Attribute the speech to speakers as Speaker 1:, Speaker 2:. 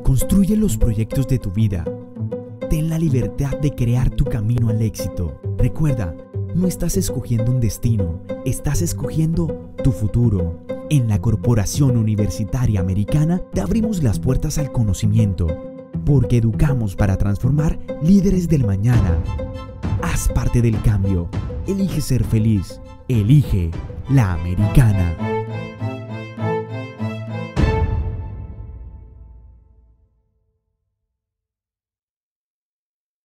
Speaker 1: Construye los proyectos de tu vida. Ten la libertad de crear tu camino al éxito. Recuerda, no estás escogiendo un destino, estás escogiendo tu futuro. En la Corporación Universitaria Americana te abrimos las puertas al conocimiento, porque educamos para transformar líderes del mañana. Haz parte del cambio. Elige ser feliz. Elige la Americana.